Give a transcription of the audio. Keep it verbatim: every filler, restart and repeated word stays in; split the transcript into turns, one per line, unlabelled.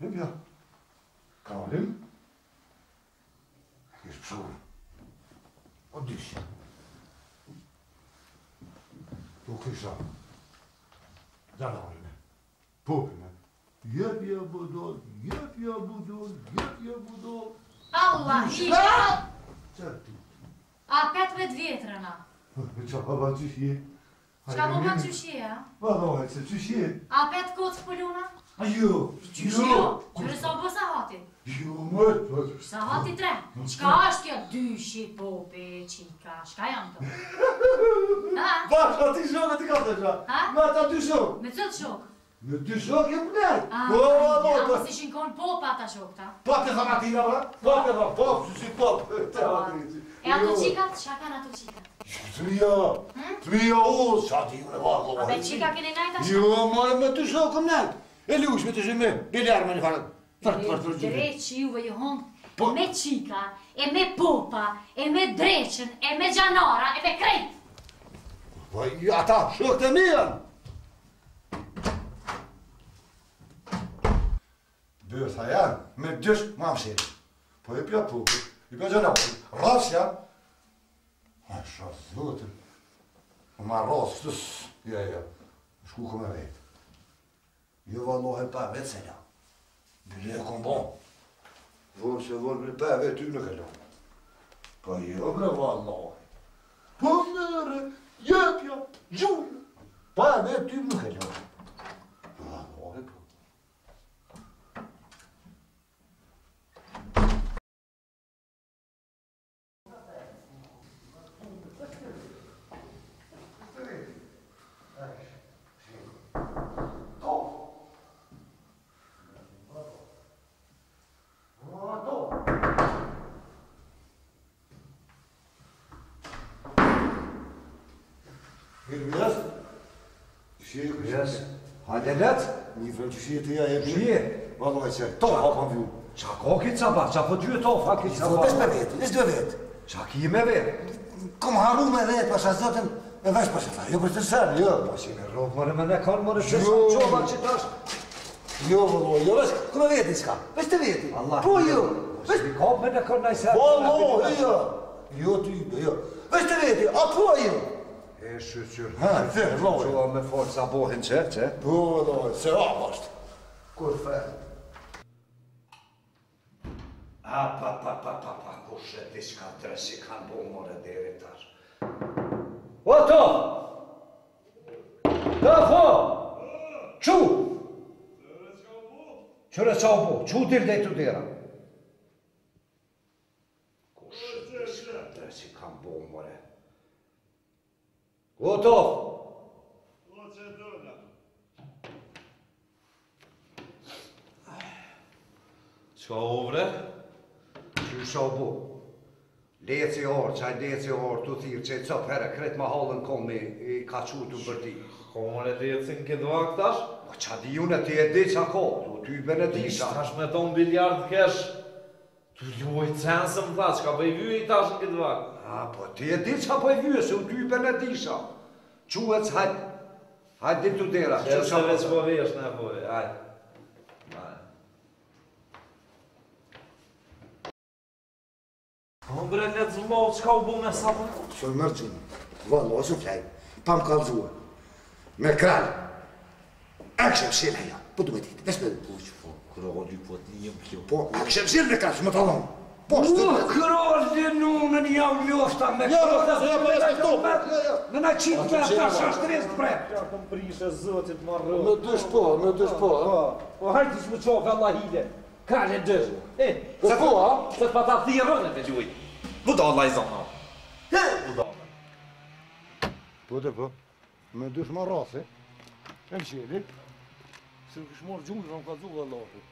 Hybja. Kalim. Kies persoon. Wat dus? Hoe kies dat? Dan nou in. Popin. Jep ja budol, jep ja budol, jep ja budol.
Allah, hier.
Certo.
A petëdhjetë vjetrëna.
Me qa ka banë qëshje?
Qka po kanë qëshje, a?
Pa dojë, se qëshje?
A petë kocë pëlluna?
A jo,
Qëshje jo? Qërë sa po sa hati?
Jo, më.
Sa hati tre? Qka është kjo dyshi, popi, qika, shka janë të? Ha?
Bashka ti shokë ti ka të qa?
Ha?
Me ata dy shokë?
Me cëtë shokë?
Me dy shokë jem net.
A,
Po,
ja,
po,
mos ishin konë popa ata shokë ta?
po të thëmë atina, bra? Po të thëmë, po, që si pop.
E ato qikat, shka kanë ato qikat?
Të mija, të mija ullë, qa ti ju në valë.
A be qika keni najta shka?
Jo, marë me të shokë më net. E lush me të zhime, biljarë me një farë. Fërë, fërë, fërë,
Dre që juve ju hongë, me qika, e me popa, e me dreqen, e me gjanara, e me krejt.
Po, ata, shokë të mijën. Bërtha janë, me dysh ma mësirë. Po e pja pupi, i pja gjanari, rasja. A, shasë zotën. Ma rasë, shtës, ja, ja, shku këmë e vetë. Jo vallohet pa vetë se la. Bile e kom bon. Vorë që vorë bile pa vetë ty në këllon. Pa jo bre vallohet. Po mëre, jepja, gjullë. Pa vetë ty në këllon. Vallohet po. Yes. Yes. Hajde let? Një frem që shije të ja e bërë.
Shije?
Valoj që, tof hapa vju.
Qa ko ki caba, qa po dy tofa ki caba.
Vesh me vetë, vesh dve vetë.
Qa ki me vetë?
Kom haru me vetë, pasha zotën, e vesh pasha ta, jo për të sërë, jo.
Po si me rogë mëre me ne kanë mëre që
Jo.
sa qova që tash.
Jo, valoj, jo, vesh, ku me vetë s'ka, vesh të vetë.
Allah.
Po jo,
Po si ka me ne kanë najse.
valoj, jo. Jo, ty, jo. Vesh të vetë, a po jo.
E shqyqyr.
Ha, të, valoj.
Qova me forca bohin që, që?
Po, valoj, se am është. Kur fe.
A, pa, pa, pa, pa, pa, kushe diska dresi kanë bo mëre deri tash. O, to! Da, fo! Qu! Qëre qa bo? Qu dir dhe të dira? Kushe diska dresi kanë bo mëre. O, to!
Qa ovre?
Qy qa bo? Leci orë, qaj leci orë të thirë që e cëp herë, kretë ma halën komi i ka qu të bërti.
Komën e lecin këtë vaktash?
Po qa di une ti e di qa ko, tu ty bene
Ti
disha.
shtash me ton biljard kesh. Tu luaj censëm tha, qka bëj vyj i tash në këtë vakt?
A, po ti e di qa po e vyë, se u ty bene disha. Quec, hajt, hajt dit të dera.
Qërë se veç po vesh në boj, hajt. Po bre, letë zëllohë, qka u bu me sapën?
Që në mërë gjumë, valoj, së flej, pa më kalzua. Me kralë. Akshem shile ja, po du me ditë, vesh me dhe puqë.
Po, krolli, po t'njëm kjo.
Po, akshem shile me kralë, që më talon. Po, së të
U, krolli nunën jau ljofta me
Ja,
krolli.
ja, ja, ja, ja, ja.
Me na qitë me ata shashtëris të bre.
Ja, këm prishe zotit marrë.
Me dysh po, me dysh po, ha?
Po, hajtë shmë qofë Allah hile. Kale dësh. E,
Se po, ha?
se të pata thirën e me gjuj. Buda Allah i zonë. Buda.
Po të po, me dysh ma rase. E më qeli. Se këshë morë gjumë, në më ka dzullë Allah.